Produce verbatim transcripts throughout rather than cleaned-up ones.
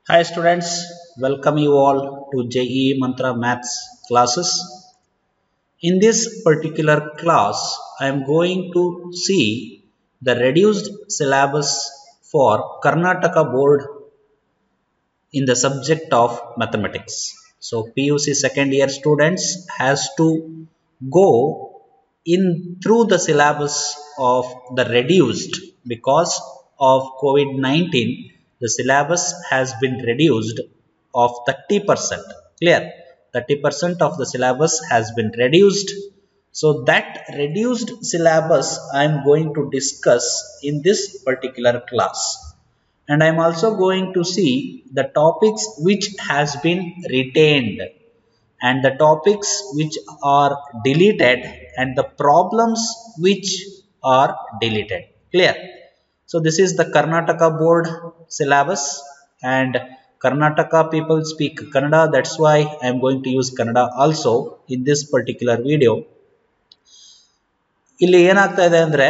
Hi students, welcome you all to J E E Mantra Maths classes. In this particular class, I am going to see the reduced syllabus for Karnataka board in the subject of mathematics. So P U C second year students has to go in through the syllabus of the reduced because of COVID nineteen. The syllabus has been reduced of thirty percent. Clear? thirty percent of the syllabus has been reduced. So that reduced syllabus I am going to discuss in this particular class. And I am also going to see the topics which has been retained and the topics which are deleted and the problems which are deleted. Clear? So this is the Karnataka board syllabus and Karnataka people speak Kannada. That's why I am going to use Kannada also in this particular video. ಇಲ್ಲಿ ಏನಾಗ್ತಾ ಇದೆ ಅಂದ್ರೆ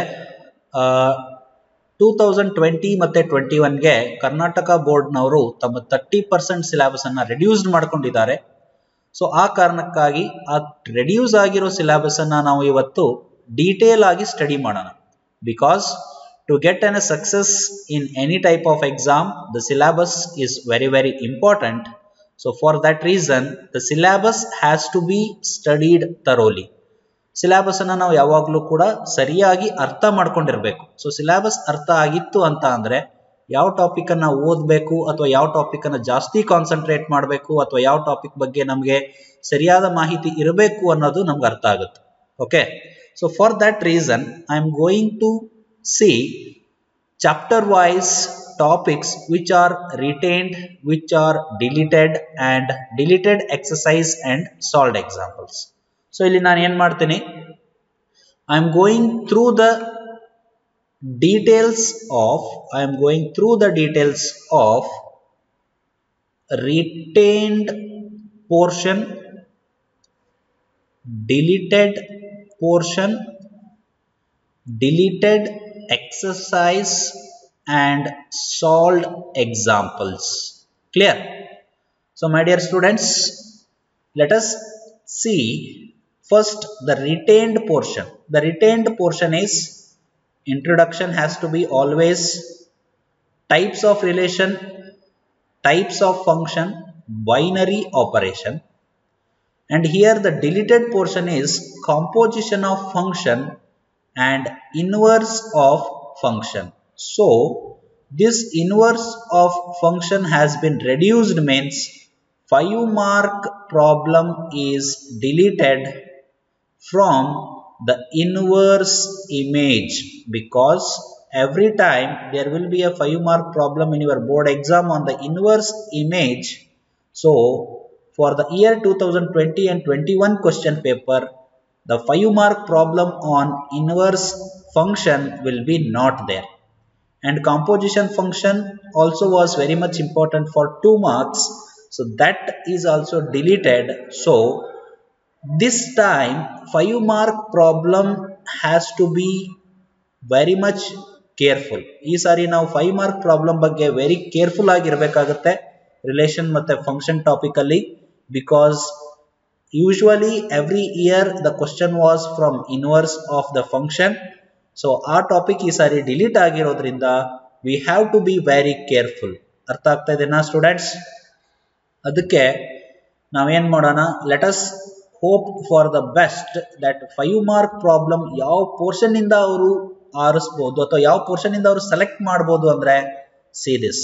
two thousand twenty ಮತ್ತೆ twenty ಒನ್ಗೆ ಕರ್ನಾಟಕ ಬೋರ್ಡ್ನವರು ತಮ್ಮ thirty percent syllabus ಅನ್ನ reduced ಮಾಡ್ಕೊಂಡಿದ್ದಾರೆ. ಸೊ ಆ ಕಾರಣಕ್ಕಾಗಿ ಆ ರೆಡ್ಯೂಸ್ ಆಗಿರೋ ಸಿಲೆಬಸ್ ಅನ್ನ ನಾವು ಇವತ್ತು ಡೀಟೇಲ್ ಆಗಿ ಸ್ಟಡಿ ಮಾಡೋಣ. Because to get an a success in any type of exam the syllabus is very very important. So for that reason the syllabus has to be studied thoroughly. Syllabus ಅನ್ನ ನಾವು ಯಾವಾಗಲೂ ಕೂಡ ಸರಿಯಾಗಿ ಅರ್ಥ ಮಾಡ್ಕೊಂಡಿರ್ಬೇಕು. So syllabus ಅರ್ಥ ಆಗಿತ್ತು ಅಂತ ಅಂದ್ರೆ ಯಾವ ಟಾಪಿಕ್ ಅನ್ನ ಓದಬೇಕು ಅಥವಾ ಯಾವ ಟಾಪಿಕ್ ಅನ್ನ ಜಾಸ್ತಿ ಕಾನ್ಸಂಟ್ರೇಟ್ ಮಾಡಬೇಕು ಅಥವಾ ಯಾವ ಟಾಪಿಕ್ ಬಗ್ಗೆ ನಮಗೆ ಸರಿಯಾದ ಮಾಹಿತಿ ಇರಬೇಕು ಅನ್ನೋದು ನಮ್ಗೆ ಅರ್ಥ ಆಗುತ್ತೆ. Okay, so for that reason I am going to see chapter wise topics which are retained, which are deleted and deleted exercise and solved examples. So ಇಲ್ಲಿ ನಾನು ಏನ್ ಮಾಡ್ತೀನಿ, I am going through the details of I am going through the details of retained portion, deleted portion, deleted exercise and solved examples. Clear? So my dear students, let us see first the retained portion. The retained portion is introduction has to be always types of relation, types of function, binary operation, and here the deleted portion is composition of function and inverse of function. So this inverse of function has been reduced means five mark problem is deleted from the inverse image, because every time there will be a five mark problem in your board exam on the inverse image. So for the year two thousand twenty and twenty-one question paper, the five mark problem on inverse function will be not there, and composition function also was very much important for two marks, so that is also deleted. So this time five mark problem has to be very much careful. ಈ ಸಾರಿ ನಾವು five mark problem ಬಗ್ಗೆ very careful ಆಗಿರಬೇಕಾಗುತ್ತೆ relation ಮತ್ತೆ function topic ಅಲ್ಲಿ, because usually every year the question was from inverse of the function. So ಆ topic ಈ ಸಾರಿ delete ಆಗಿರೋದ್ರಿಂದ we have to be very careful. ಅರ್ಥ ಆಗ್ತಾ ಇದೆನಾ ಸ್ಟೂಡೆಂಟ್ಸ್? ಅದಕ್ಕೆ ನಾವೇನ್ ಮಾಡೋಣ, let us hope for the best that five mark problem ಯಾವ ಪೋರ್ಷನ್ ಇಂದ ಅವರು ಆರಿಸಬಹುದು ಅಥವಾ ಯಾವ ಪೋರ್ಷನ್ ಇಂದ ಅವರು ಸೆಲೆಕ್ಟ್ ಮಾಡಬಹುದು ಅಂದ್ರೆ, see this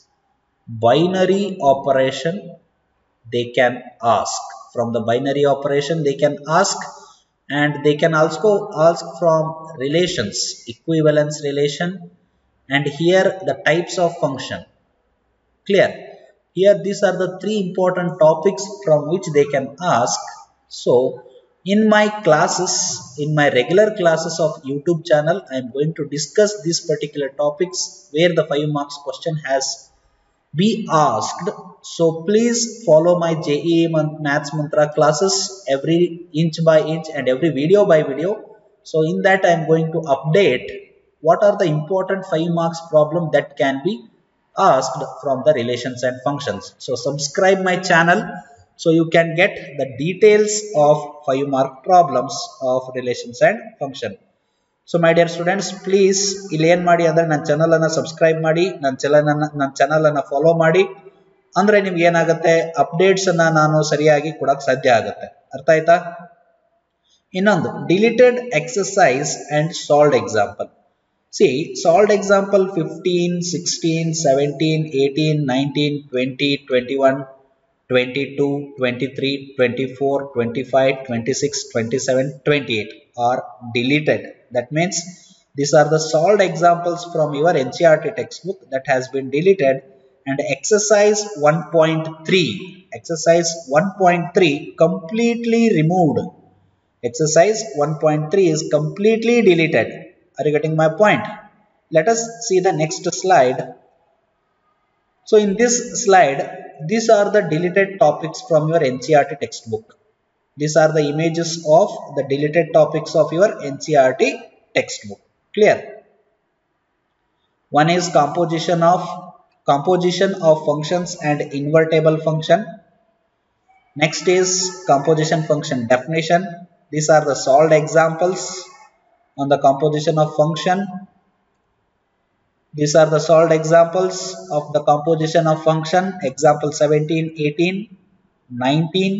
binary operation they can ask from the binary operation they can ask, and they can also ask from relations, equivalence relation, and here the types of function. Clear? Here these are the three important topics from which they can ask. So in my classes, in my regular classes of YouTube channel, I am going to discuss these particular topics where the five marks question has be asked. So please follow my J E E Maths Mantra classes every inch by inch and every video by video. So in that I am going to update what are the important five marks problem that can be asked from the relations and functions. So subscribe my channel so you can get the details of five mark problems of relations and function. So my dear students, please ಇಲ್ಲಿ ಏನು ಮಾಡಿ ಅಂದ್ರೆ ನನ್ನ channel ಅನ್ನು subscribe ಮಾಡಿ, ನನ್ನ channel ಅನ್ನು ನನ್ನ ಚಾನೆಲ್ ಅನ್ನು ಫಾಲೋ ಮಾಡಿ. ಅಂದ್ರೆ ನಿಮ್ಗೆ ಏನಾಗುತ್ತೆ, ಅಪ್ಡೇಟ್ಸ್ ಅನ್ನ ನಾನು ಸರಿಯಾಗಿ ಕೊಡಕ್ಕೆ ಸಾಧ್ಯ ಆಗುತ್ತೆ. ಅರ್ಥ ಆಯ್ತಾ? ಇನ್ನೊಂದು deleted exercise and solved example. See, solved example fifteen, sixteen, seventeen, eighteen, nineteen, twenty, twenty-one, twenty-two, twenty-three, twenty-four, twenty-five, twenty-six, twenty-seven, twenty-eight are deleted. That means these are the solved examples from your N C E R T textbook that has been deleted, and exercise one point three, exercise one point three completely removed. Exercise one point three is completely deleted. Are you getting my point? Let us see the next slide. So in this slide, these are the deleted topics from your N C E R T textbook. These are the images of the deleted topics of your N C E R T textbook. Clear? One is composition of composition of functions and invertible function. Next is composition function definition. These are the solved examples on the composition of function. These are the solved examples of the composition of function. Example seventeen, eighteen, nineteen.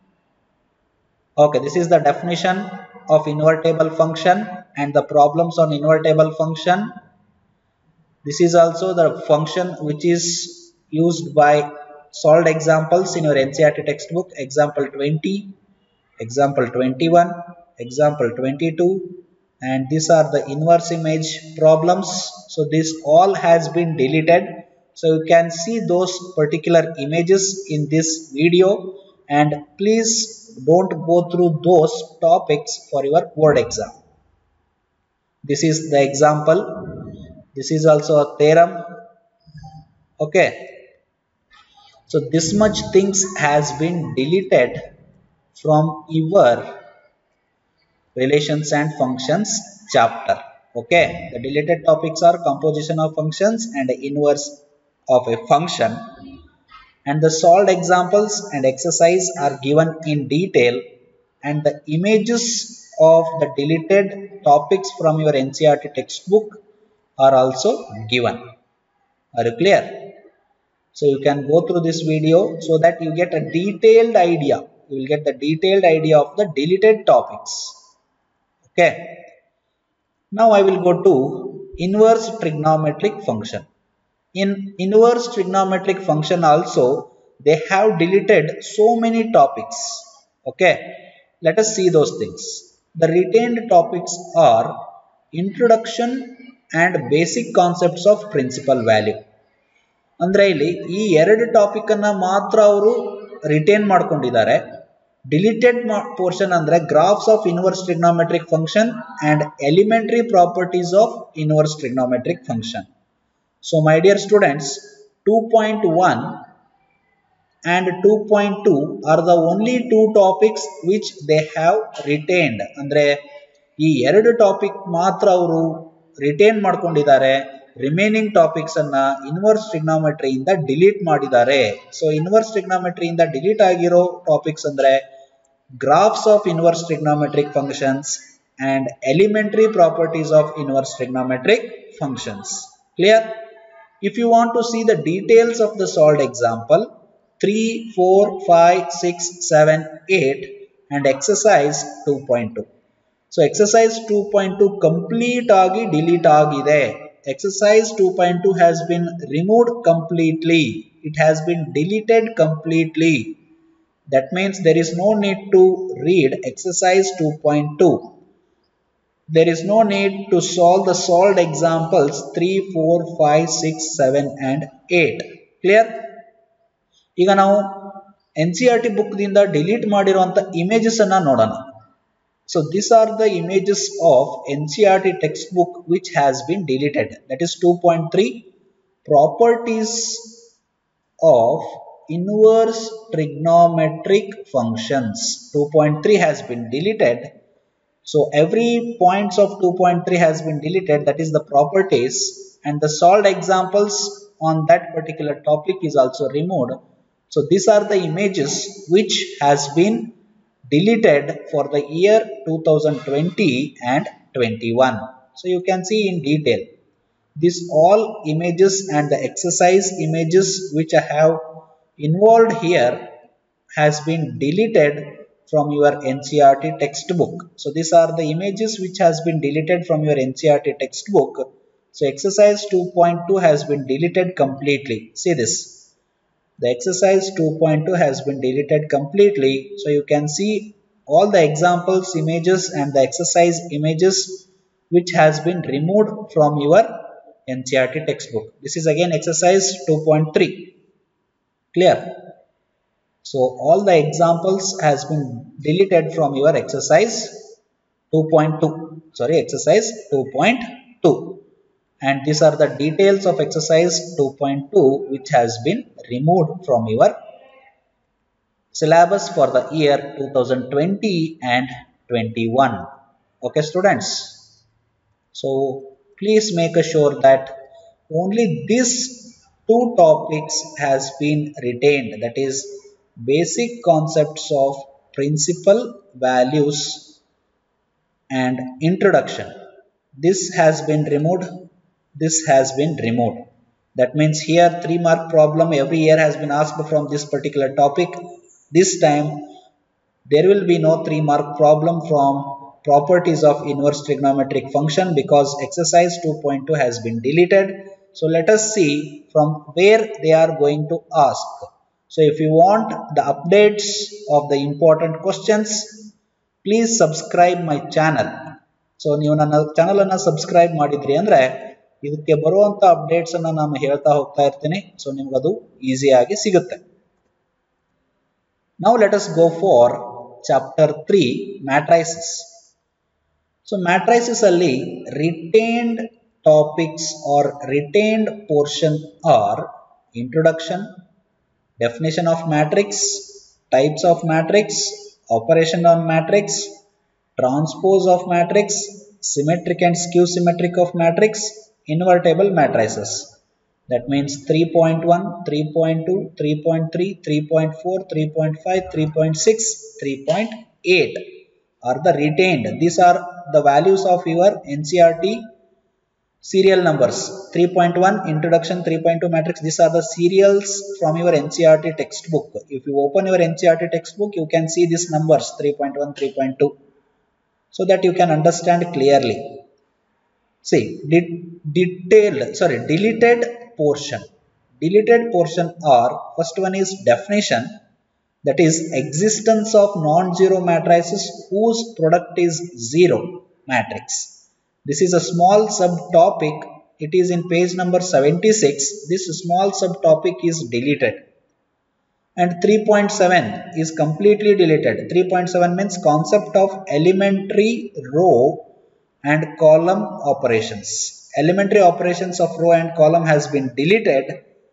Okay, this is the definition of invertible function and the problems on invertible function. This is also the function which is used by solved examples in your N C E R T textbook. Example twenty, example twenty-one, example twenty-two. And these are the inverse image problems. So this all has been deleted. So you can see those particular images in this video, and please don't go through those topics for your board exam. This is the example. This is also a theorem. Okay. So this much things has been deleted from your relations and functions chapter. Okay, the deleted topics are composition of functions and the inverse of a function, and the solved examples and exercise are given in detail, and the images of the deleted topics from your N C E R T textbook are also given. Are you clear? So you can go through this video so that you get a detailed idea. You will get the detailed idea of the deleted topics. Okay. Now I will go to inverse trigonometric function. In inverse trigonometric function also, they have deleted so many topics. Okay. Let us see those things. The retained topics are introduction and basic concepts of principal value. ಅಂದ್ರೆ ಇಲ್ಲಿ ಈ ಎರಡು topic ಅನ್ನ ಮಾತ್ರ ಅವರು retain ಮಾಡ್ಕೊಂಡಿದ್ದಾರೆ. Deleted portion ಅಂದ್ರೆ graphs of inverse trigonometric function and elementary properties of inverse trigonometric function. So my dear students, two point one and two point two are the only two topics which they have retained. ಅಂದ್ರೆ ಈ ಎರಡು topic ಮಾತ್ರ ಅವರು retain ಮಾಡ್ಕೊಂಡಿದ್ದಾರೆ. Remaining topics ಅನ್ನ inverse trigonometry ಇಂದ delete ಮಾಡಿದ್ದಾರೆ. So inverse trigonometry ಇಂದ ಡಿಲೀಟ್ ಆಗಿರೋ ಟಾಪಿಕ್ಸ್ ಅಂದ್ರೆ graphs of inverse trigonometric functions and elementary properties of inverse trigonometric functions. Clear? If you want to see the details of the solved example three, four, five, six, seven, eight and exercise two point two. So exercise two point two complete agi delete agide. Exercise two point two has been removed completely. It has been deleted completely. That means there is no need to read exercise two point two. There is no need to solve the solved examples three, four, five, six, seven and eight. Clear? ಈಗ ನಾವು N C E R T book ದಿಂದ delete ಮಾಡಿರುವಂತ images ಅನ್ನ ನೋಡೋಣ. So these are the images of N C E R T textbook which has been deleted. That is two point three, properties of inverse trigonometric functions. two point three has been deleted. So every points of two point three has been deleted, that is the properties, and the solved examples on that particular topic is also removed. So these are the images which has been deleted for the year two thousand twenty and twenty-one. So you can see in detail. These all images and the exercise images which I have involved here has been deleted from your N C E R T textbook. So these are the images which has been deleted from your N C E R T textbook. So exercise two point two has been deleted completely. See this. The exercise two point two has been deleted completely. So you can see all the examples images and the exercise images which has been removed from your N C E R T textbook. This is again exercise two point three. Clear? So all the examples has been deleted from your exercise two point two. Sorry, exercise two point two. And these are the details of exercise two point two which has been removed from your syllabus for the year two thousand twenty and twenty-one. Okay students. So please make sure that only these two topics has been retained, that is basic concepts of principal, values and introduction. This has been removed. This has been removed. That means here three mark problem every year has been asked from this particular topic. This time there will be no three mark problem from properties of inverse trigonometric function because exercise two point two has been deleted. So let us see from where they are going to ask. So if you want the updates of the important questions, please subscribe my channel. So ನೀವು ನನ್ನ channel ಅನ್ನು subscribe ಮಾಡಿದ್ರಿ ಅಂದ್ರೆ ಇದಕ್ಕೆ ಬರುವಂತ updates ಅನ್ನು ನಾನು ಹೇಳ್ತಾ ಹೋಗ್ತಾ ಇರ್ತೀನಿ. ಸೊ ನಿಮಗೆ ಅದು ಈಜಿ ಆಗಿ ಸಿಗುತ್ತೆ. Now let us go for chapter three, matrices. So matrices alli retained topics or retained portion are introduction, definition of matrix, types of matrix, operation on matrix, transpose of matrix, symmetric and skew symmetric of matrix, invertible matrices. That means three point one, three point two, three point three, three point four, three point five, three point six, three point eight are the retained. These are the values of your N C E R T serial numbers. three point one introduction, three point two matrix, these are the serials from your N C E R T textbook. If you open your N C E R T textbook, you can see these numbers three point one, three point two, so that you can understand clearly. See, did detailed sorry deleted portion. Deleted portion are, first one is definition, that is existence of non-zero matrices whose product is zero matrix. This is a small subtopic. It is in page number seventy-six. This small subtopic is deleted. And three point seven is completely deleted. three point seven means concept of elementary row and column operations. Elementary operations of row and column has been deleted.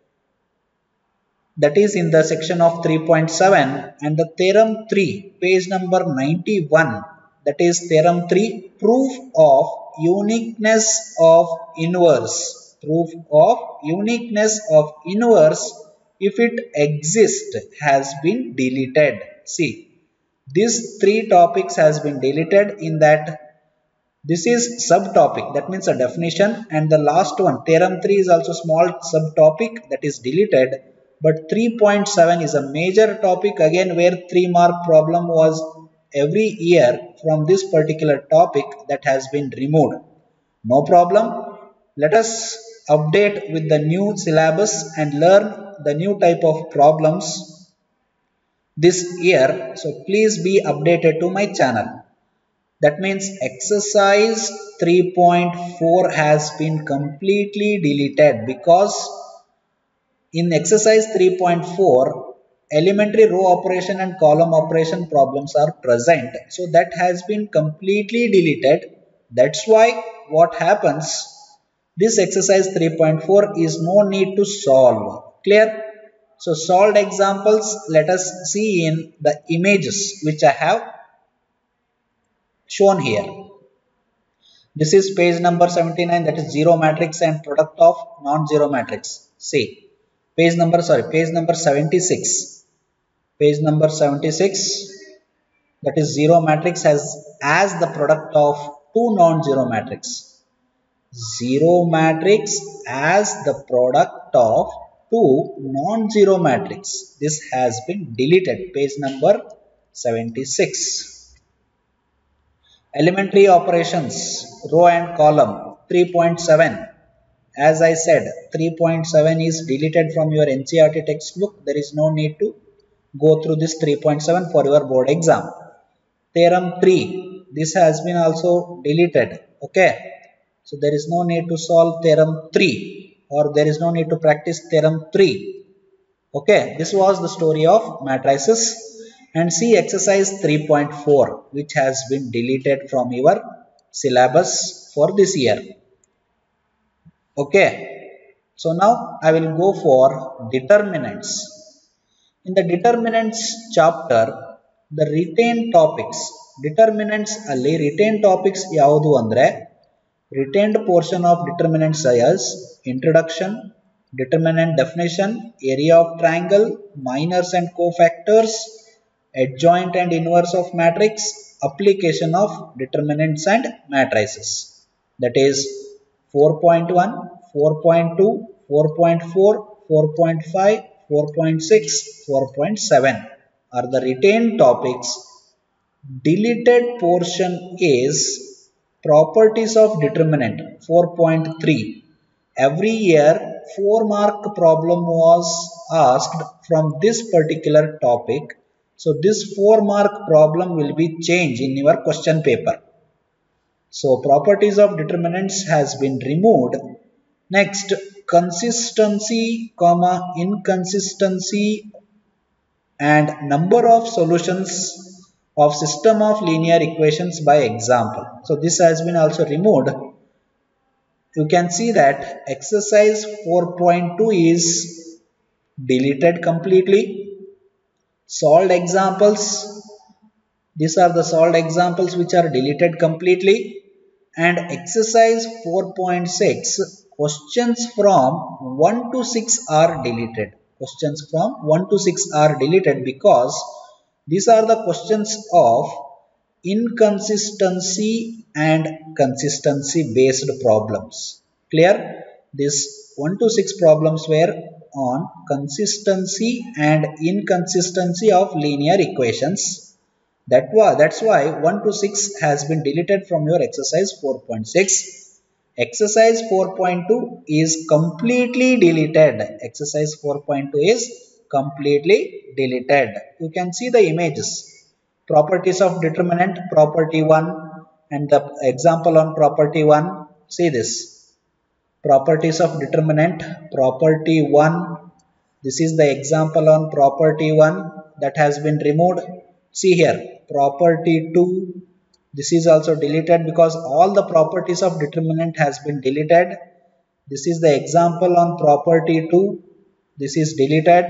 That is in the section of three point seven. And the theorem three, page number ninety-one, that is theorem three, proof of uniqueness of inverse. Proof of uniqueness of inverse if it exists has been deleted. See, these three topics has been deleted. In that, this is subtopic, that means a definition, and the last one theorem three is also small subtopic, that is deleted. But three point seven is a major topic again, where three mark problem was every year from this particular topic, that has been removed. No problem. Let us update with the new syllabus and learn the new type of problems this year. So please be updated to my channel. That means exercise three point four has been completely deleted, because in exercise three point four elementary row operation and column operation problems are present. So that has been completely deleted. That's why what happens, this exercise three point four is no need to solve. Clear? So solved examples let us see in the images which I have shown here. This is page number seventy-nine, that is zero matrix and product of non-zero matrix. See, page number, sorry, page number seventy-six. Page number seventy-six, that is zero matrix has as the product of two non-zero matrix. Zero matrix as the product of two non-zero matrix. This has been deleted. Page number seventy-six. Elementary operations, row and column, three point seven. As I said, three point seven is deleted from your N C E R T textbook. There is no need to go through this three point seven for your board exam. Theorem three, this has been also deleted. Okay, so there is no need to solve theorem three, or there is no need to practice theorem three. Okay, this was the story of matrices. And see exercise three point four, which has been deleted from your syllabus for this year. Okay, so now I will go for determinants. In the determinants chapter, the retained topics, determinants alli retained topics yaudu andre, retained portion of determinants as introduction, determinant definition, area of triangle, minors and cofactors, adjoint and inverse of matrix, application of determinants and matrices. That is four point one, four point two, four point four, four point five, four point six, four point seven are the retained topics. Deleted portion is properties of determinant, four point three. Every year four mark problem was asked from this particular topic. So this four mark problem will be changed in your question paper. So properties of determinants has been removed. Next, consistency, comma, inconsistency and number of solutions of system of linear equations by example. So this has been also removed. You can see that exercise four point two is deleted completely. Solved examples, these are the solved examples which are deleted completely. And exercise four point six, questions from one to six are deleted. Questions from one to six are deleted because these are the questions of inconsistency and consistency based problems. Clear? This one to six problems were on consistency and inconsistency of linear equations. That was, that's why one to six has been deleted from your exercise four point six. Exercise four point two is completely deleted. Exercise four point two is completely deleted. You can see the images. Properties of determinant, property one, and the example on property one. See this. Properties of determinant, property one. This is the example on property one that has been removed. See here, property two. This is also deleted because all the properties of determinant has been deleted. This is the example on property two. This is deleted.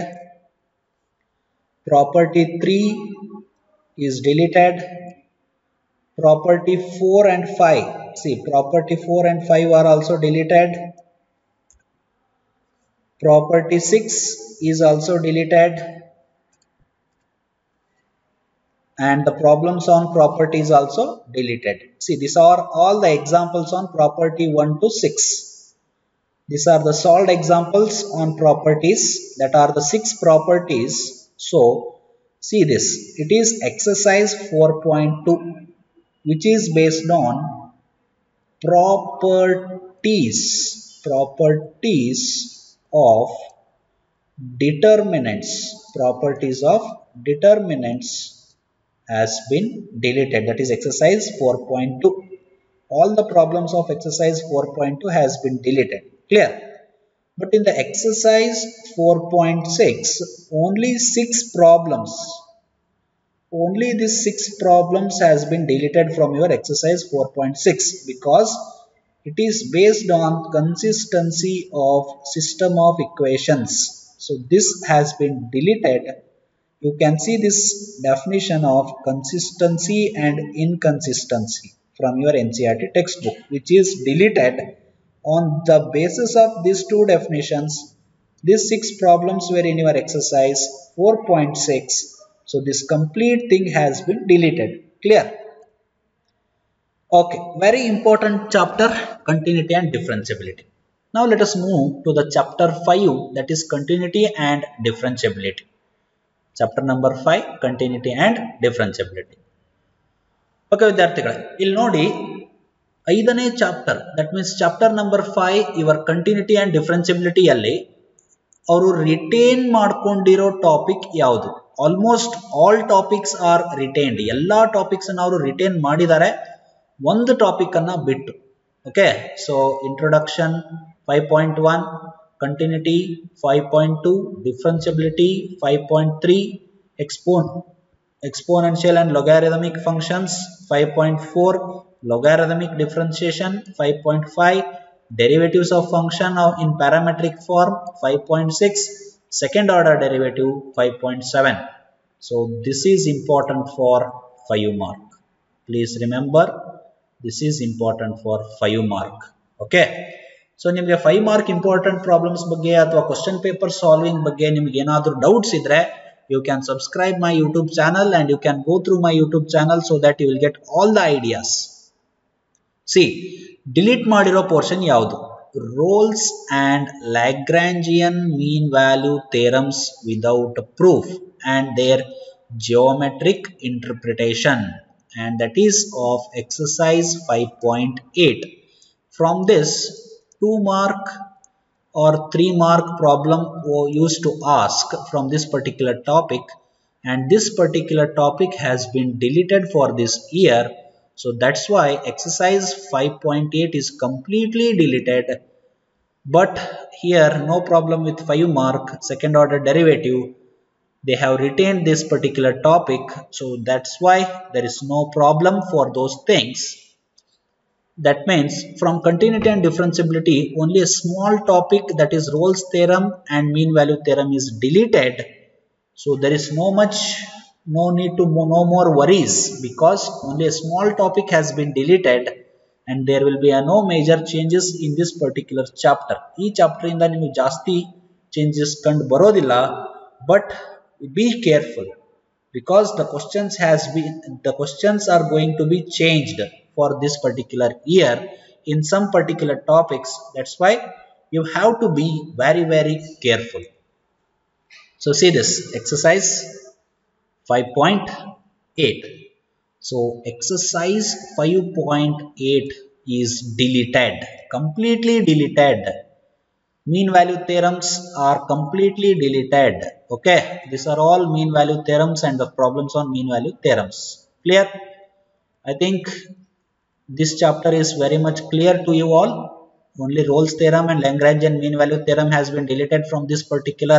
Property three is deleted. Property four and five. See, property four and five are also deleted. Property six is also deleted. And the problems on property is also deleted. See, these are all the examples on property one to six. These are the solved examples on properties. That are the six properties. So, see this. It is exercise four point two, which is based on properties. Properties of determinants. Properties of determinants has been deleted. That is exercise four point two. All the problems of exercise four point two has been deleted. Clear? But in the exercise four point six, only six problems, only these six problems has been deleted from your exercise four point six because it is based on consistency of system of equations. So this has been deleted. You can see this definition of consistency and inconsistency from your N C E R T textbook, which is deleted. On the basis of these two definitions, These six problems were in your exercise four point six. So this complete thing has been deleted. Clear? Okay, very important chapter, continuity and differentiability. Now let us move to the chapter five, that is continuity and differentiability. Chapter number five, continuity and differentiability. Okay, ವಿದ್ಯಾರ್ಥಿಗಳೇ, ಇಲ್ಲಿ ನೋಡಿ ಐದನೇ ಚಾಪ್ಟರ್, that means chapter number five ಇವರ್ continuity and differentiability ಅಲ್ಲಿ ಅವರು retain ಮಾಡ್ಕೊಂಡಿರೋ topic ಯಾವುದು? Almost all topics are retained. ಎಲ್ಲಾ ಟಾಪಿಕ್ಸ್ ಅನ್ನು ಅವರು ರಿಟೇನ್ ಮಾಡಿದ್ದಾರೆ, ಒಂದು ಟಾಪಿಕ್ ಅನ್ನ ಬಿಟ್ಟು. Okay, so introduction five point one, continuity five point two, differentiability five point three, ಎಕ್ಸ್ಪೋನ್ exponential and logarithmic functions five point four, logarithmic differentiation five point five, derivatives of function in parametric form five point six, second order derivative five point seven. So this is important for five mark. Please remember, this is important for five mark. Okay, so ನಿಮಗೆ five mark important problems ಬಗ್ಗೆ ಅಥವಾ question paper solving ಬಗ್ಗೆ ನಿಮಗೆ ಏನಾದರೂ doubts ಇದ್ರೆ, you can subscribe my YouTube channel and you can go through my YouTube channel so that you will get all the ideas. See, delete madiro portion yaudu? Rolle's and Lagrangian mean value theorems without proof and their geometric interpretation, and that is of exercise five point eight. From this, two mark or three mark problem used to ask from this particular topic, and this particular topic has been deleted for this year. So that's why exercise five point eight is completely deleted. But here no problem with five mark, second order derivative, they have retained this particular topic, so that's why there is no problem for those things. That means from continuity and differentiability, only a small topic, that is Rolle's theorem and mean value theorem, is deleted. So there is no much, no need to, no more worries, because only a small topic has been deleted and there will be a no major changes in this particular chapter. Ee chapter inda niಮಗೆ ಜಾಸ್ತಿ changes ಕಂಡು ಬರೋದಿಲ್ಲ, but be careful, because the questions has been, the questions are going to be changed for this particular year in some particular topics. That's why you have to be very very careful. So see this exercise five point eight. So exercise five point eight is deleted, completely deleted. Mean value theorems are completely deleted. Okay, these are all mean value theorems and the problems on mean value theorems. Clear? I think this chapter is very much clear to you all. Only Rolle's theorem and Lagrangian mean value theorem has been deleted from this particular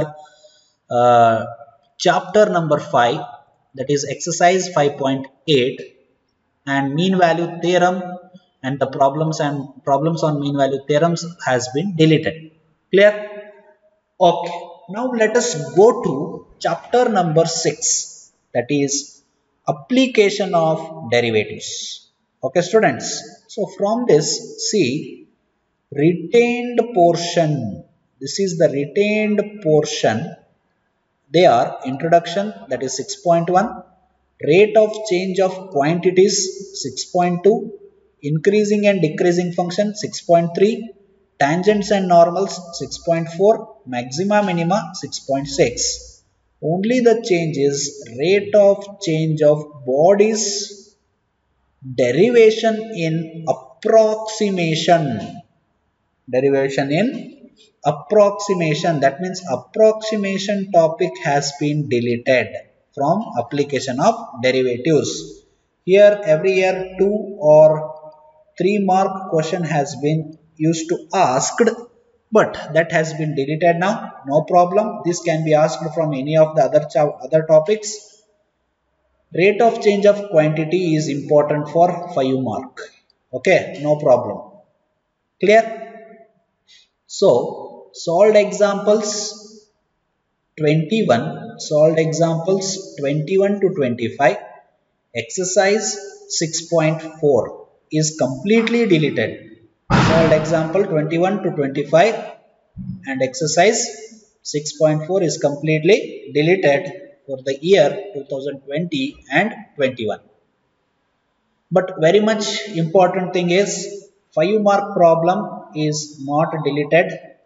uh, chapter number five, that is exercise five point eight, and mean value theorem and the problems and problems on mean value theorems has been deleted. Clear? Okay, now let us go to chapter number six, that is application of derivatives. Okay students, so from this, see, retained portion, this is the retained portion. They are introduction, that is six point one, rate of change of quantities six point two, increasing and decreasing function six point three, tangents and normals six point four, maxima minima six point six. Only the change is rate of change of bodies, derivation in approximation, derivation in approximation, that means approximation topic has been deleted from application of derivatives. Here every year two or three mark question has been used to asked, but that has been deleted now. No problem, this can be asked from any of the other other topics. Rate of change of quantity is important for five mark. Okay, no problem. Clear? So solved examples twenty-one, solved examples twenty-one to twenty-five, exercise six point four is completely deleted. Solved example twenty-one to twenty-five and exercise six point four is completely deleted for the year two thousand twenty and twenty-one. But very much important thing is five mark problem is not deleted.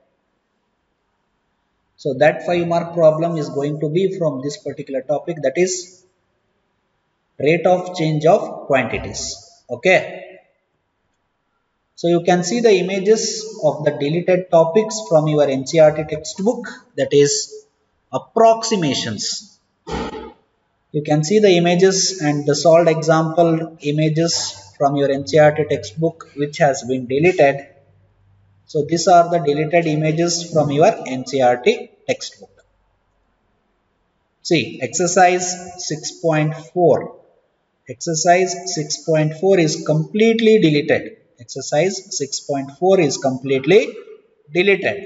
So that five mark problem is going to be from this particular topic, that is rate of change of quantities. Okay. So you can see the images of the deleted topics from your N C E R T textbook, that is approximations. You can see the images and the solved example images from your N C E R T textbook which has been deleted. So these are the deleted images from your N C E R T textbook. See, exercise six point four. Exercise six point four is completely deleted. Exercise six point four is completely deleted.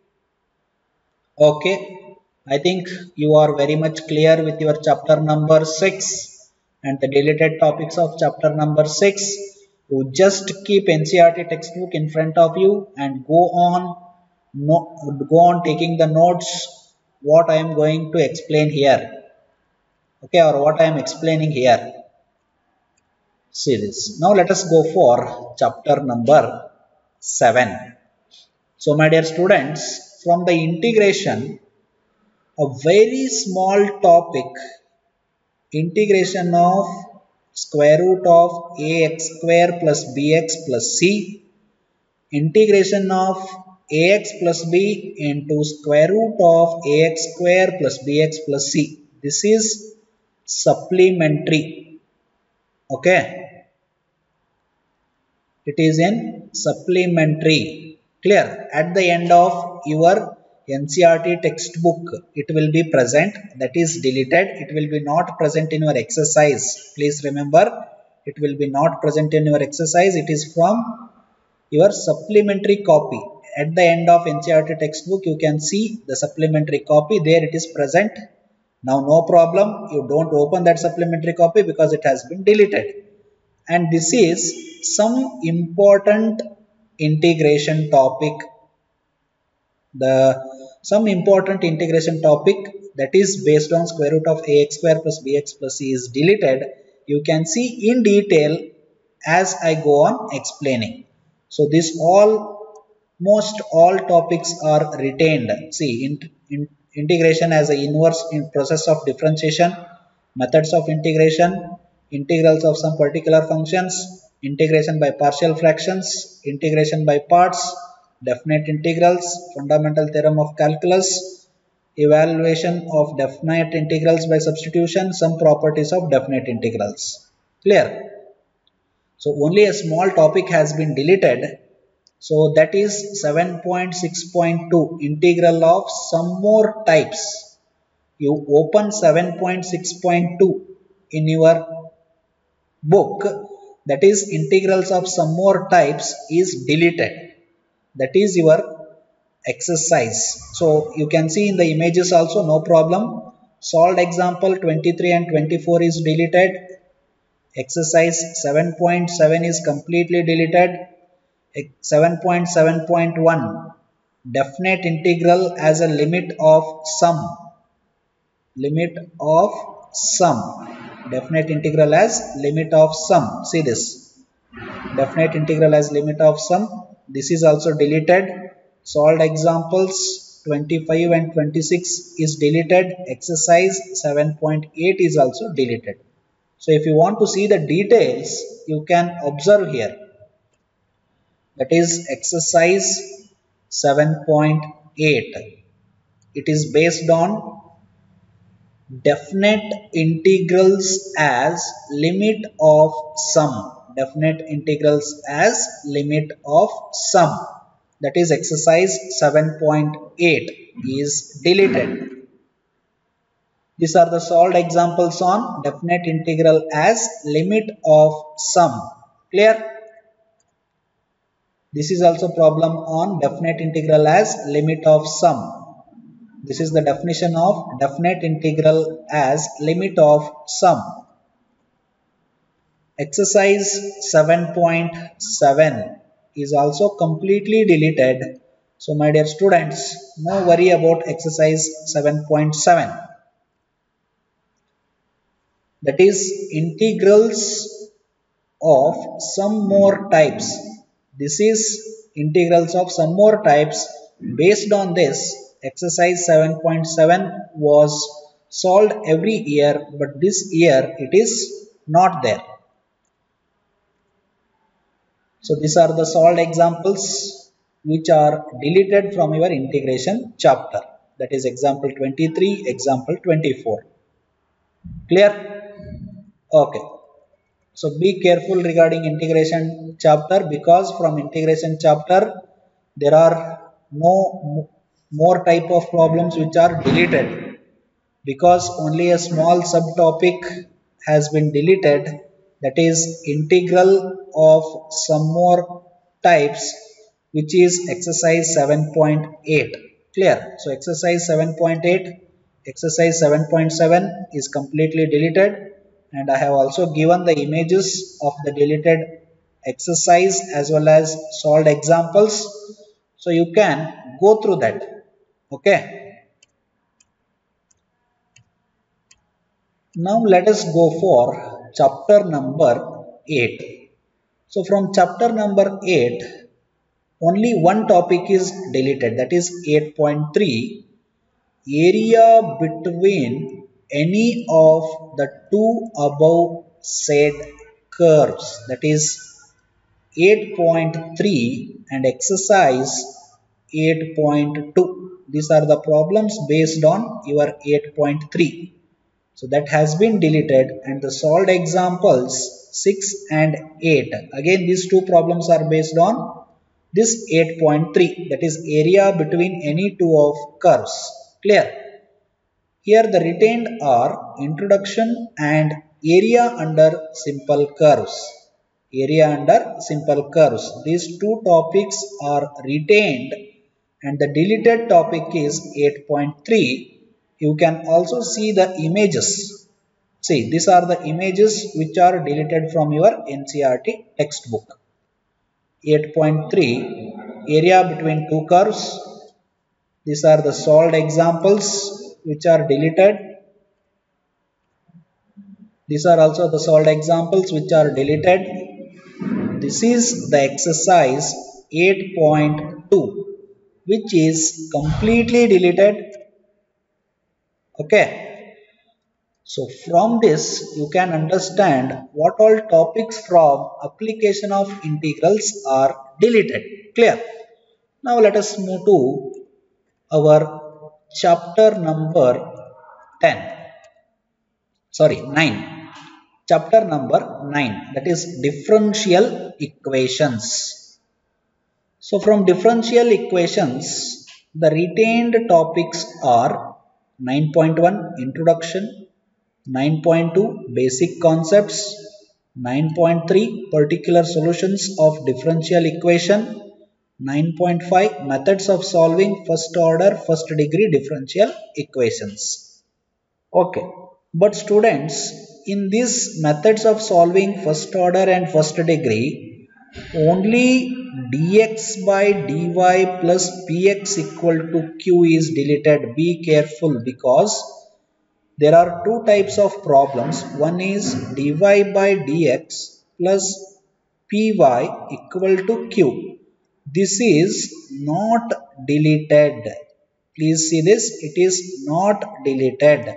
Okay, I think you are very much clear with your chapter number six and the deleted topics of chapter number six. You just keep N C E R T textbook in front of you and go on, no, go on taking the notes what I am going to explain here. Okay, or what I am explaining here. See this. Now let us go for chapter number seven. So my dear students, from the integration, a very small topic, integration of square root of ax square plus bx plus c, integration of ax plus b into square root of ax square plus bx plus c. This is supplementary. Okay. It is in supplementary. Clear? At the end of your N C E R T textbook, it will be present, that is deleted. It will be not present in your exercise. Please remember, it will be not present in your exercise. It is from your supplementary copy. At the end of N C E R T textbook, you can see the supplementary copy. There it is present. Now no problem. You don't open that supplementary copy because it has been deleted. And this is some important integration topic. The some important integration topic that is based on square root of ax square plus bx plus c is deleted. You can see in detail as I go on explaining. So this all, most all topics are retained. See, in, in, integration as a inverse in process of differentiation, methods of integration, integrals of some particular functions, integration by partial fractions, integration by parts, definite integrals, fundamental theorem of calculus, evaluation of definite integrals by substitution, some properties of definite integrals. Clear? So only a small topic has been deleted. So that is seven point six point two, integral of some more types. You open seven point six point two in your book, that is integrals of some more types is deleted. That is your exercise. So you can see in the images also, no problem. Solved example twenty-three and twenty-four is deleted. Exercise seven point seven is completely deleted. seven point seven point one, definite integral as a limit of sum. Limit of sum. Definite integral as limit of sum. See this. Definite integral as limit of sum. This is also deleted. Solved examples twenty-five and twenty-six is deleted. Exercise seven point eight is also deleted. So if you want to see the details, you can observe here. That is exercise seven point eight. It is based on definite integrals as limit of sum. Definite integrals as limit of sum. That is exercise seven point eight is deleted. These are the solved examples on definite integral as limit of sum. Clear? This is also problem on definite integral as limit of sum. This is the definition of definite integral as limit of sum. Exercise seven point seven is also completely deleted. So my dear students, no worry about exercise seven point seven. That is integrals of some more types. This is integrals of some more types. Based on this, exercise seven point seven was solved every year, but this year it is not there. So these are the solved examples which are deleted from your integration chapter. That is example twenty-three, example twenty-four. Clear? Okay. So be careful regarding integration chapter, because from integration chapter there are no more type of problems which are deleted, because only a small subtopic has been deleted, that is integral of some more types, which is exercise seven point eight. Clear? So exercise seven point eight, exercise seven point seven is completely deleted, and I have also given the images of the deleted exercise as well as solved examples, so you can go through that. Okay. Now let us go for chapter number eight. So from chapter number eight, only one topic is deleted, that is eight point three, area between any of the two above said curves. That is eight point three and exercise eight point two. These are the problems based on your eight point three. So that has been deleted, and the solved examples six and eight. Again these two problems are based on this eight point three, that is area between any two of curves. Clear? Here the retained are introduction and area under simple curves. Area under simple curves. These two topics are retained, and the deleted topic is eight point three. You can also see the images. See, these are the images which are deleted from your N C E R T textbook. eight point three, area between two curves. These are the solved examples which are deleted. These are also the solved examples which are deleted. This is the exercise eight point two, which is completely deleted. Okay. So from this you can understand what all topics from application of integrals are deleted. Clear? Now let us move to our chapter number ten. Sorry, nine. Chapter number nine, that is differential equations. So from differential equations, the retained topics are nine point one introduction, nine point two basic concepts, nine point three particular solutions of differential equation, nine point five methods of solving first order first degree differential equations. Okay, but students, in these methods of solving first order and first degree, only dx by dy plus px equal to q is deleted. Be careful, because there are two types of problems. One is dy by dx plus py equal to q. This is not deleted. Please see this, it is not deleted.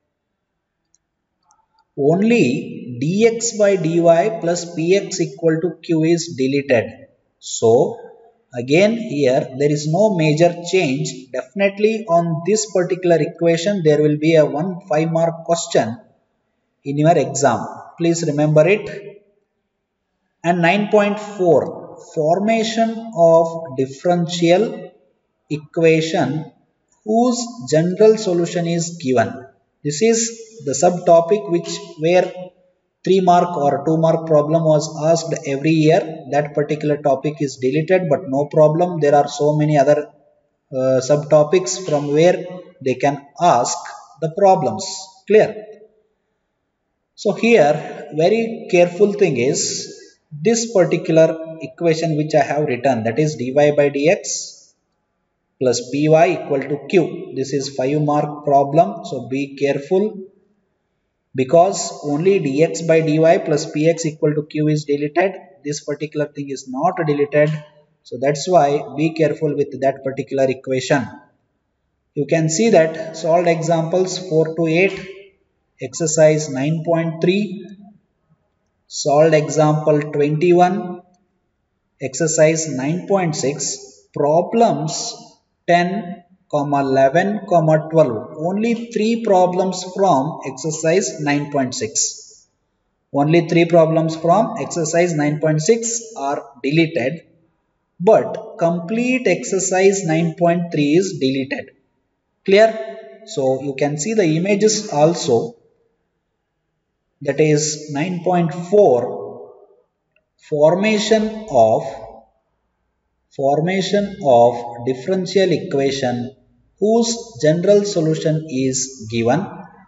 Only dx by dy plus px equal to q is deleted. So again here there is no major change. Definitely on this particular equation there will be a one five mark question in your exam. Please remember it. And nine point four, formation of differential equation whose general solution is given. This is the subtopic which where three mark or two mark problem was asked every year. That particular topic is deleted, but no problem. There are so many other uh, subtopics from where they can ask the problems. Clear? So here very careful thing is this particular equation which I have written, that is dy by dx plus Py equal to Q. This is five mark problem, so be careful, because only dx by dy plus px equal to q is deleted. This particular thing is not deleted, so that's why be careful with that particular equation. You can see that solved examples four to eight, exercise nine point three, solved example twenty-one, exercise nine point six, problems ten, eleven, twelve. Only three problems from exercise nine point six. Only three problems from exercise nine point six are deleted, but complete exercise nine point three is deleted. Clear? So you can see the images also. That is nine point four, formation of formation of differential equation whose general solution is given.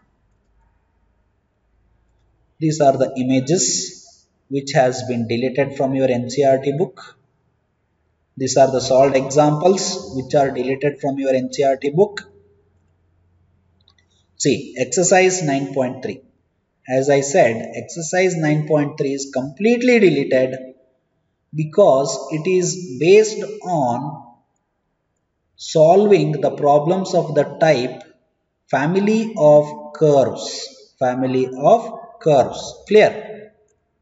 These are the images which has been deleted from your N C E R T book. These are the solved examples which are deleted from your N C E R T book. See, exercise nine point three. As I said, exercise nine point three is completely deleted because it is based on solving the problems of the type family of curves. Family of curves. Clear?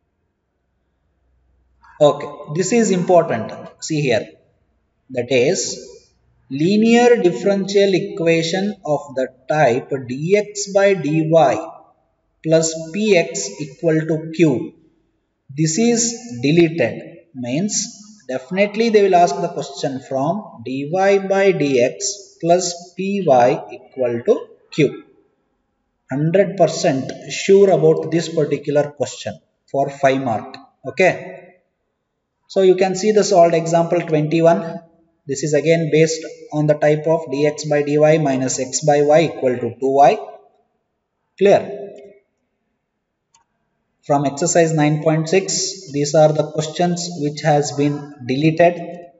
Okay, this is important. See here. That is linear differential equation of the type dx by dy plus px equal to q. This is deleted. Means definitely they will ask the question from dy by dx plus py equal to q. one hundred percent sure about this particular question for five mark. Okay. So you can see the solved example twenty-one. This is again based on the type of dx by dy minus x by y equal to two y. Clear? From exercise nine point six, these are the questions which has been deleted.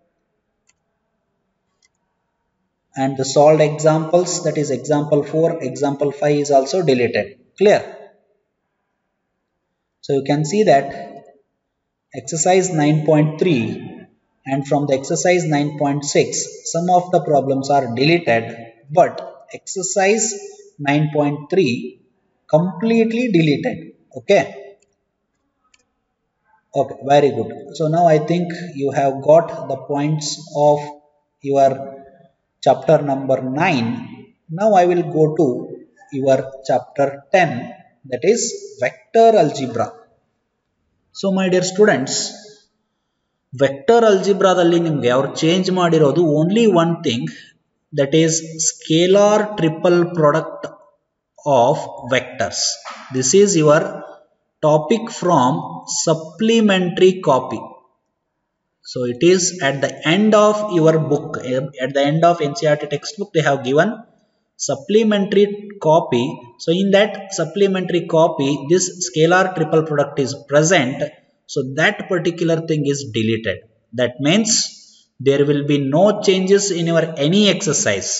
And the solved examples, that is example four, example five is also deleted. Clear? So you can see that exercise nine point three and from the exercise nine point six, some of the problems are deleted, but exercise nine point three completely deleted. Okay. Okay, very good. So now I think you have got the points of your chapter number nine. Now I will go to your chapter ten, that is vector algebra. So my dear students, vector ಅಲ್ಜಿಬ್ರಾದಲ್ಲಿ ನಿಮಗೆ ಅವರು change ಮಾಡಿರೋದು only one thing, that is scalar triple product of vectors. This is your topic from supplementary copy. So it is at the end of your book, at the end of N C E R T textbook they have given supplementary copy. So in that supplementary copy this scalar triple product is present, so that particular thing is deleted. That means there will be no changes in your any exercise,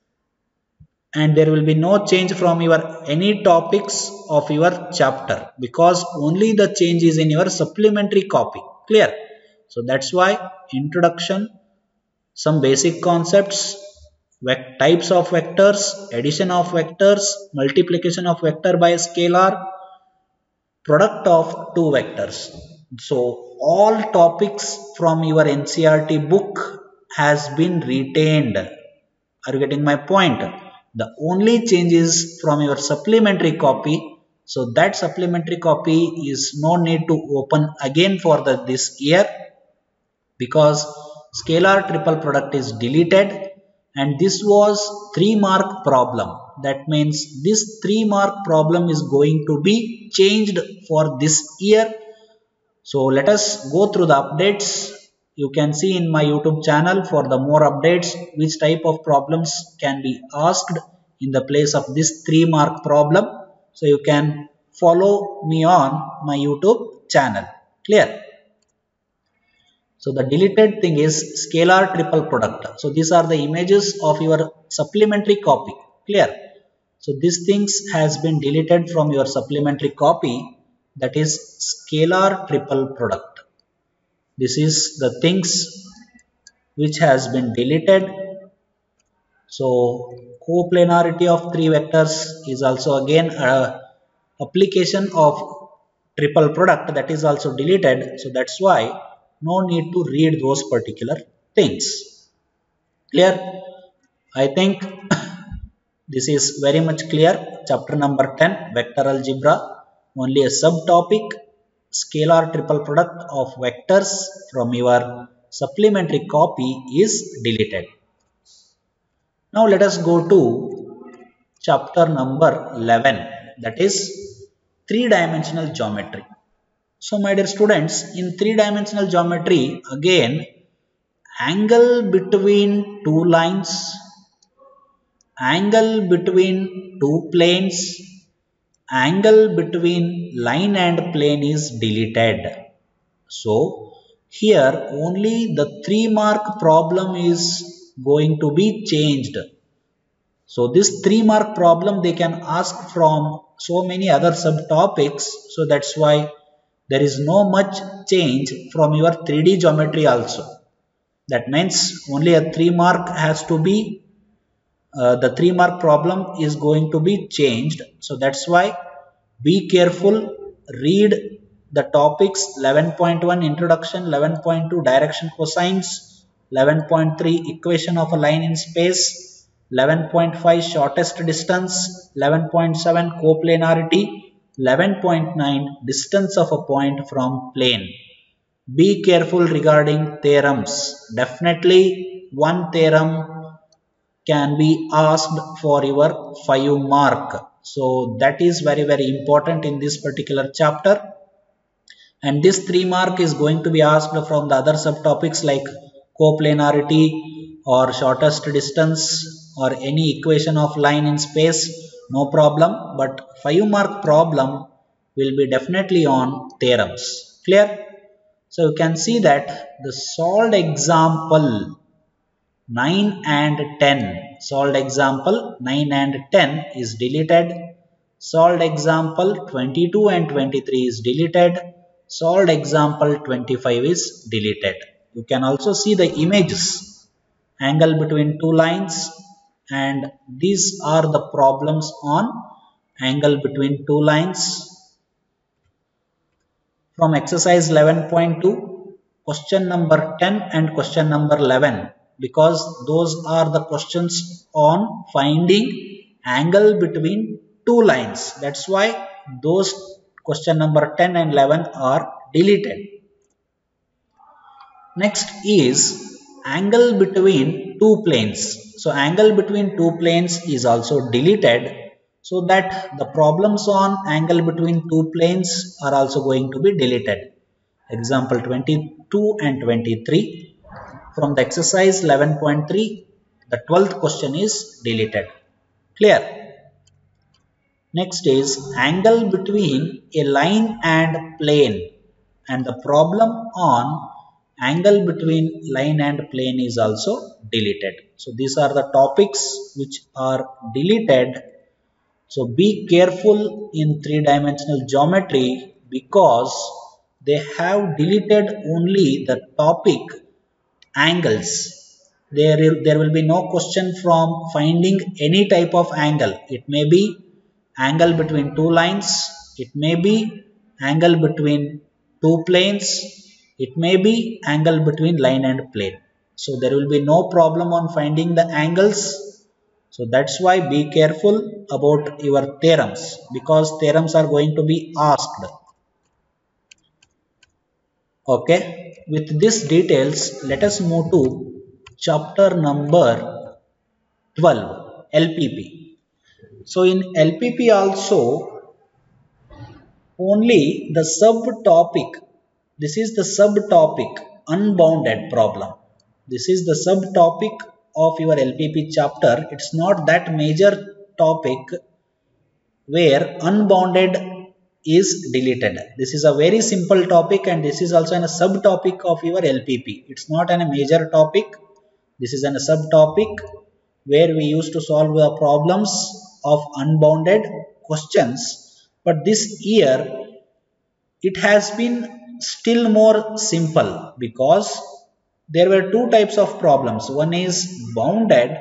and there will be no change from your any topics of your chapter, because only the change is in your supplementary copy. Clear? So that's why introduction, some basic concepts, types of vectors, addition of vectors, multiplication of vector by scalar, product of two vectors. So all topics from your N C E R T book has been retained. Are you getting my point? The only change is from your supplementary copy. So that supplementary copy is no need to open again for the this year, because scalar triple product is deleted, and this was three mark problem. That means this three mark problem is going to be changed for this year. So let us go through the updates. You can see in my YouTube channel for the more updates which type of problems can be asked in the place of this three mark problem. So you can follow me on my YouTube channel. Clear? So the deleted thing is scalar triple product. So these are the images of your supplementary copy. Clear? So these things has been deleted from your supplementary copy, that is scalar triple product. This is the things which has been deleted. So coplanarity of three vectors is also again a application of triple product, that is also deleted. So that's why no need to read those particular things. Clear? I think this is very much clear. Chapter number ten, vector algebra, only a subtopic, scalar triple product of vectors from your supplementary copy is deleted. Now let us go to chapter number eleven, that is three dimensional geometry. So my dear students, in three dimensional geometry, again angle between two lines, angle between two planes, angle between line and plane is deleted. So here only the three mark problem is going to be changed. So this three mark problem they can ask from so many other subtopics. So that's why there is no much change from your three D geometry also. That means only a three mark has to be, uh, the three mark problem is going to be changed. So that's why be careful, read the topics eleven point one introduction, eleven point two direction cosines, eleven point three equation of a line in space, eleven point five shortest distance, eleven point seven coplanarity, eleven point nine distance of a point from plane. Be careful regarding theorems. Definitely one theorem can be asked for your five mark. So that is very very important in this particular chapter. And this three mark is going to be asked from the other subtopics like coplanarity or shortest distance or any equation of line in space. No problem. But five mark problem will be definitely on theorems. Clear? So you can see that the solved example nine and ten, solved example nine and ten is deleted, solved example twenty-two and twenty-three is deleted, solved example twenty-five is deleted. You can also see the images, angle between two lines, and these are the problems on angle between two lines. From exercise eleven point two, question number ten and question number eleven, because those are the questions on finding angle between two lines. That's why those question number ten and eleven are deleted. Next is angle between two planes. So angle between two planes is also deleted, so that the problems on angle between two planes are also going to be deleted. Example twenty-two and twenty-three. From the exercise eleven point three, the twelfth question is deleted. Clear? Next is angle between a line and plane, and the problem on angle between line and plane is also deleted. So these are the topics which are deleted. So be careful in three dimensional geometry, because they have deleted only the topic angles. There, there will be no question from finding any type of angle. It may be angle between two lines, it may be angle between two planes, it may be angle between line and plane. So there will be no problem on finding the angles. So that's why be careful about your theorems, because theorems are going to be asked. Okay, with these details, let us move to chapter number twelve, L P P. So in L P P also, only the subtopic, this is the subtopic unbounded problem. This is the subtopic of your L P P chapter. It's not that major topic where unbounded is deleted. This is a very simple topic, and this is also a subtopic of your L P P. It's not a major topic. This is a subtopic where we used to solve the problems of unbounded questions. But this year it has been still more simple because there were two types of problems. One is bounded,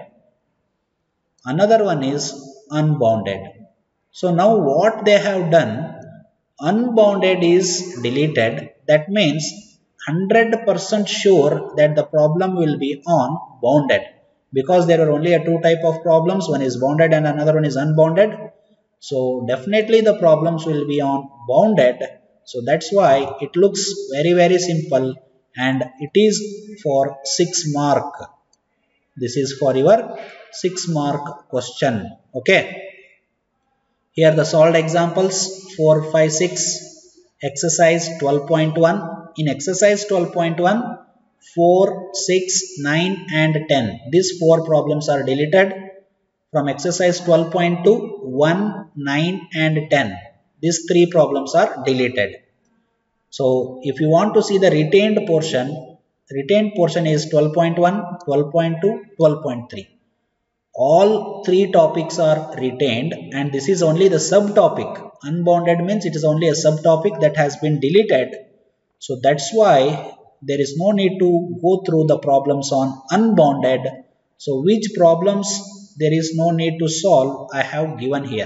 another one is unbounded. So now what they have done, unbounded is deleted. That means one hundred percent sure that the problem will be on bounded, because there are only a two type of problems. One is bounded and another one is unbounded. So definitely the problems will be on bounded. So that's why it looks very very simple, and it is for six mark. This is for your six mark question. Okay. Here the solved examples four, five, six, exercise twelve point one. In exercise twelve point one, four, six, nine and ten. These four problems are deleted. From exercise twelve point two, one, nine and ten. These three problems are deleted. So if you want to see the retained portion, retained portion is twelve point one, twelve point two, twelve point three. All three topics are retained, and this is only the subtopic. Unbounded means it is only a subtopic that has been deleted. So that's why there is no need to go through the problems on unbounded. So which problems there is no need to solve, I have given here.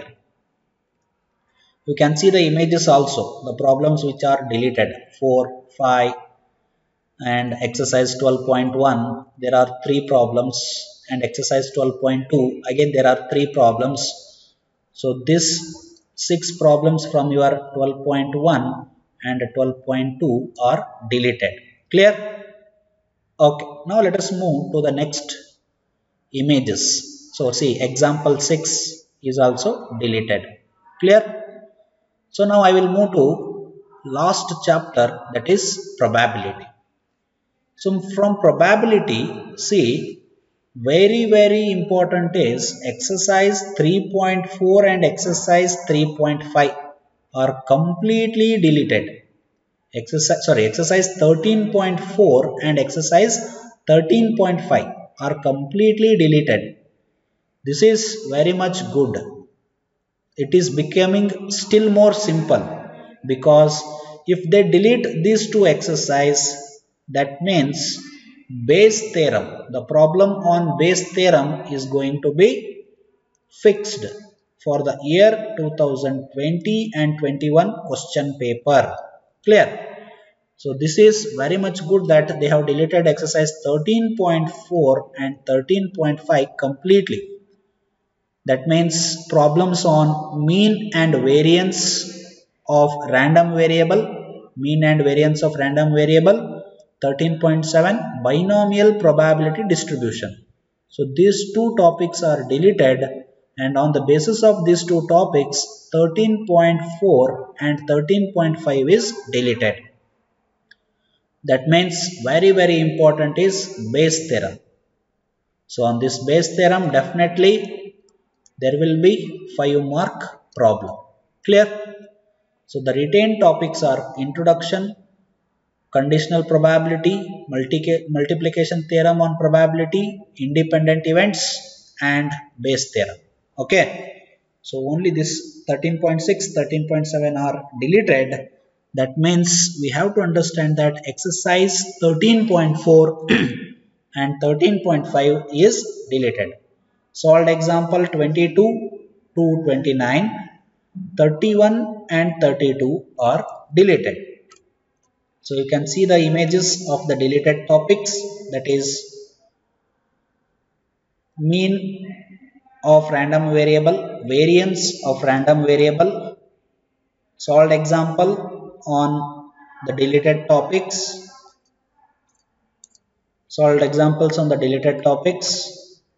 You can see the images also, the problems which are deleted, four, five and exercise twelve point one. There are three problems. And exercise twelve point two, again there are three problems. So this six problems from your twelve point one and twelve point two are deleted. Clear? Okay, now let us move to the next images. So see, example six is also deleted. Clear? So now I will move to last chapter, that is probability. So from probability, see, very very important is exercise three point four and exercise three point five are completely deleted. Exercise, sorry, exercise thirteen point four and exercise thirteen point five are completely deleted. This is very much good. It is becoming still more simple, because if they delete these two exercises, that means Bayes theorem, the problem on Bayes theorem is going to be fixed for the year two thousand twenty and twenty-one question paper. Clear? So this is very much good that they have deleted exercise thirteen point four and thirteen point five completely. That means problems on mean and variance of random variable, mean and variance of random variable, thirteen point seven binomial probability distribution. So these two topics are deleted, and on the basis of these two topics, thirteen point four and thirteen point five is deleted. That means very very important is Bayes theorem. So on this Bayes theorem, definitely there will be five mark problem. Clear? So the retained topics are introduction, conditional probability, multi multiplication theorem on probability, independent events and Bayes theorem. Okay. So only this thirteen point six, thirteen point seven are deleted. That means we have to understand that exercise thirteen point four and thirteen point five is deleted. Solved example twenty-two to twenty-nine, thirty-one and thirty-two are deleted. So you can see the images of the deleted topics, that is mean of random variable, variance of random variable. Solved example on the deleted topics. Solved examples on the deleted topics.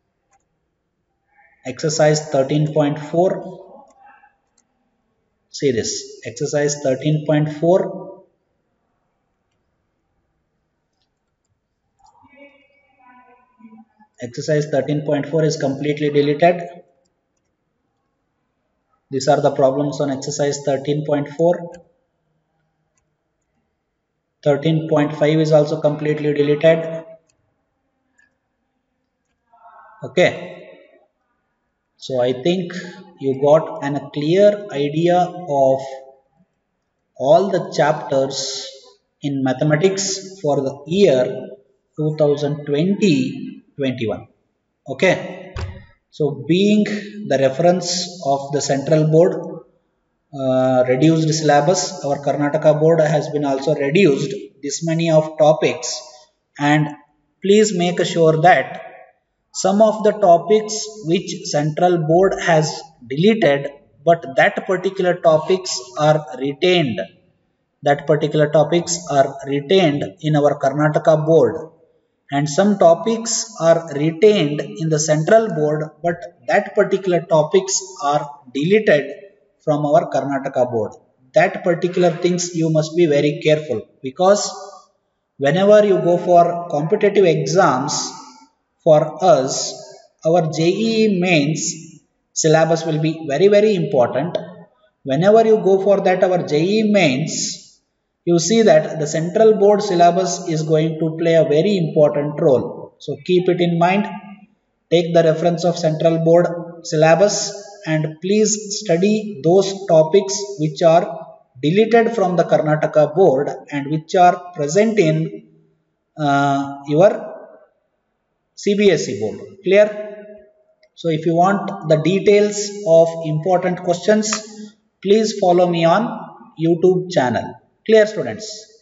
Exercise thirteen point four. See this, exercise thirteen point four. Exercise thirteen point four is completely deleted. These are the problems on exercise thirteen point four. thirteen point five is also completely deleted. Okay. So I think you got an, a clear idea of all the chapters in mathematics for the year two thousand twenty twenty-one. Okay. So being the reference of the central board uh, reduced syllabus, our Karnataka board has been also reduced this many of topics, and please make sure that some of the topics which central board has deleted, but that particular topics are retained, that particular topics are retained in our Karnataka board, and some topics are retained in the central board, but that particular topics are deleted from our Karnataka board. That particular things you must be very careful, because whenever you go for competitive exams, for us, our J E E mains syllabus will be very very important. Whenever you go for that our J E E mains, you see that the central board syllabus is going to play a very important role. So keep it in mind. Take the reference of central board syllabus and please study those topics which are deleted from the Karnataka board and which are present in uh, your C B S E board. Clear? So if you want the details of important questions, please follow me on YouTube channel. Clear, students?